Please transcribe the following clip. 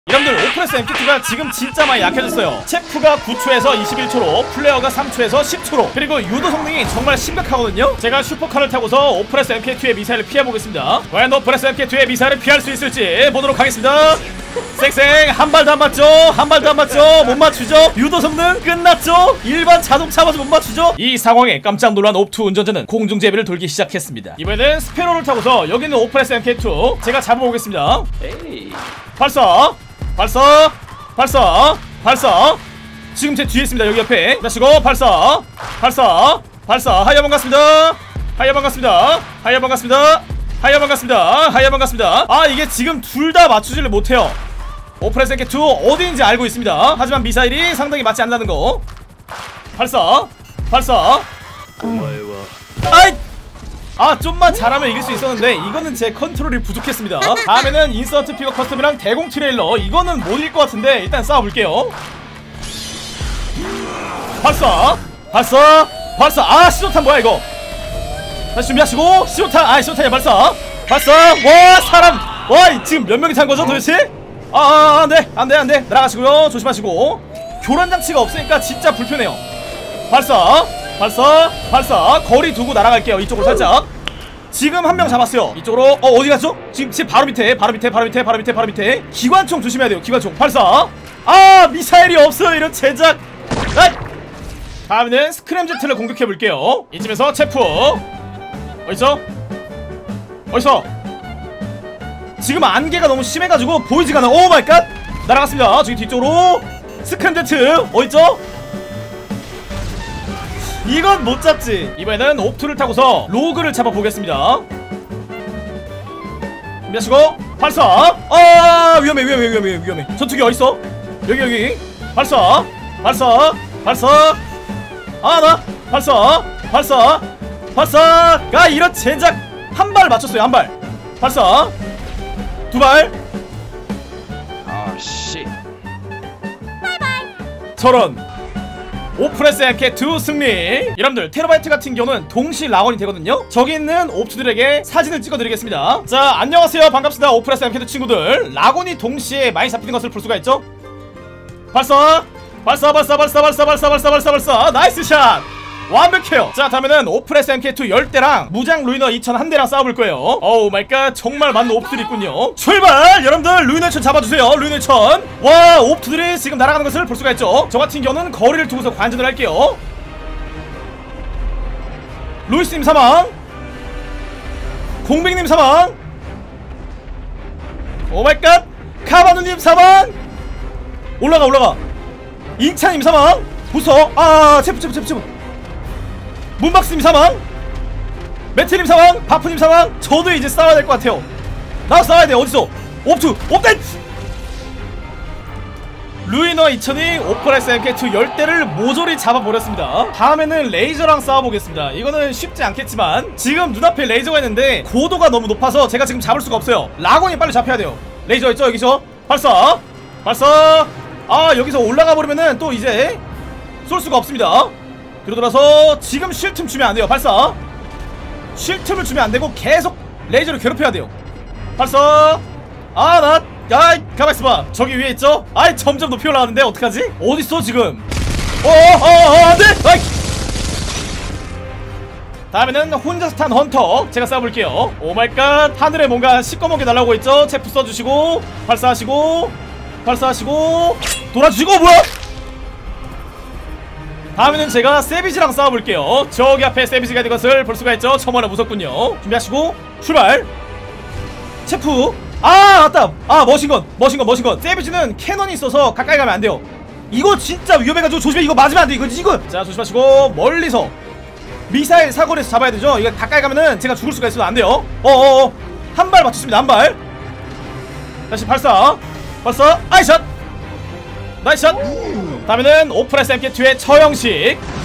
여러분들 오프레스 MK2가 지금 진짜 많이 약해졌어요. 체프가 9초에서 21초로 플레어가 3초에서 10초로 그리고 유도 성능이 정말 심각하거든요. 제가 슈퍼카를 타고서 오프레스 MK2의 미사일을 피해보겠습니다. 과연 오프레스 MK2의 미사일을 피할 수 있을지 보도록 하겠습니다. 쌩쌩 한 발도 안 맞죠? 한 발도 안 맞죠? 못 맞추죠? 유도 성능 끝났죠? 일반 자동차 마저 못 맞추죠? 이 상황에 깜짝 놀란 옵투 운전자는 공중제비를 돌기 시작했습니다. 이번에는 스페로를 타고서 여기 있는 오프레스 MK2 제가 잡아보겠습니다. 에이. 발사! 발사! 발사! 발사! 지금 제 뒤에 있습니다. 여기 옆에 다시고 발사! 발사! 발사! 하이어 반갑습니다. 하이어 반갑습니다. 하이어 반갑습니다. 하이어 반갑습니다. 하이어 반갑습니다. 아 이게 지금 둘 다 맞추지를 못해요. 오프레스 MK2 어디인지 알고 있습니다. 하지만 미사일이 상당히 맞지 않는다는 거. 발사! 발사! 아이! 아 좀만 잘하면 이길 수 있었는데 이거는 제 컨트롤이 부족했습니다. 다음에는 인서트 픽업 커스텀이랑 대공 트레일러 이거는 못 이길 것 같은데 일단 싸워볼게요. 발사! 발사! 발사! 아 시도탄 뭐야 이거. 다시 준비하시고 시도탄! 아 시도탄이야 발사! 발사! 와 사람! 와 지금 몇 명이 탄 거죠 도대체? 안돼 안돼 안돼 날아가시고요. 조심하시고 교란장치가 없으니까 진짜 불편해요. 발사! 발사! 발사! 거리 두고 날아갈게요. 이쪽으로 살짝. 지금 한 명 잡았어요. 이쪽으로 어디 갔죠? 지금 바로 밑에 바로 밑에 바로 밑에 바로 밑에 바로 밑에 기관총 조심해야 돼요. 기관총 발사! 아 미사일이 없어요. 이런 제작. 아이! 다음에는 스크램제트를 공격해볼게요. 이쯤에서 체프 어딨어? 어딨어? 지금 안개가 너무 심해가지고 보이지가 않아. 오 마이 갓! 날아갔습니다. 저기 뒤쪽으로 스크램제트 어딨죠? 이건 못 잡지. 이번에는 옵투를 타고서 로그를 잡아보겠습니다. 준비하시고 발사! 아 위험해 위험해 위험해 위험해. 전투기 어딨어? 여기 발사! 발사! 발사! 나 발사! 발사! 발사가 이런 젠장. 한 발 맞췄어요. 한 발. 발사! 두 발. 씨. 저런. 오프레스 MK2 승리. 여러분들 테러바이트 같은 경우는 동시 락원이 되거든요. 저기 있는 옵투들에게 사진을 찍어드리겠습니다. 자 안녕하세요 반갑습니다. 오프레스 MK2 친구들. 락원이 동시에 많이 잡히는 것을 볼 수가 있죠. 발사! 발사 발사 발사 발사 발사 발사 발사 발사. 나이스 샷! 완벽해요. 자 다음에는 오프레스 MK2 10대랑 무장 루이너 2000 한 대랑 싸워볼 거예요. 어우 마이갓 정말 많은 옵투들이 있군요. 출발! 여러분들 루이너 1000 잡아주세요. 루이너 1000. 와 옵투들이 지금 날아가는 것을 볼 수가 있죠. 저 같은 경우는 거리를 두고서 관전을 할게요. 루이스님 사망. 공백님 사망. 오마이갓 카바누님 사망. 올라가 올라가. 잉차님 사망. 부서. 체프 문박스님 사망. 매트님 사망. 바프님 사망. 저도 이제 싸워야 될 것 같아요. 나도 싸워야 돼. 어디서? 옵투 옵댓. 루이너 2000이 오프레스 MK2 10대를 모조리 잡아버렸습니다. 다음에는 레이저랑 싸워보겠습니다. 이거는 쉽지 않겠지만 지금 눈앞에 레이저가 있는데 고도가 너무 높아서 제가 지금 잡을 수가 없어요. 락원이 빨리 잡혀야 돼요. 레이저 있죠 여기서. 발사! 발사! 여기서 올라가 버리면은 또 이제 쏠 수가 없습니다. 뒤로 돌아서 지금 쉴 틈 주면 안 돼요. 발사! 쉴 틈을 주면 안 되고 계속 레이저를 괴롭혀야 돼요. 발사! 야이 가만있어봐. 저기 위에 있죠? 아이 점점 높이 올라가는데 어떡하지? 어딨어 지금? 안돼! 아이! 다음에는 혼자서 탄 헌터 제가 쏴볼게요. 오마이갓 하늘에 뭔가 시꺼멓게 날아오고 있죠? 체프 써주시고 발사하시고 발사하시고 돌아주시고 뭐야? 다음에는 제가 세비지랑 싸워볼게요. 저기 앞에 세비지가 있는 것을 볼 수가 있죠. 처음에 무섭군요. 준비하시고 출발. 체프. 맞다. 머신건. 세비지는 캐논이 있어서 가까이 가면 안 돼요. 이거 진짜 위험해가지고 조심해. 이거 맞으면 안 돼. 이거. 자 조심하시고 멀리서 미사일 사거리에서 잡아야 되죠. 이거 가까이 가면은 제가 죽을 수가 있어서 안 돼요. 한 발 맞췄습니다. 한 발. 다시 발사. 발사. 아이샷. 나이스 샷. 다음에는 오프레스 MK2의 처형식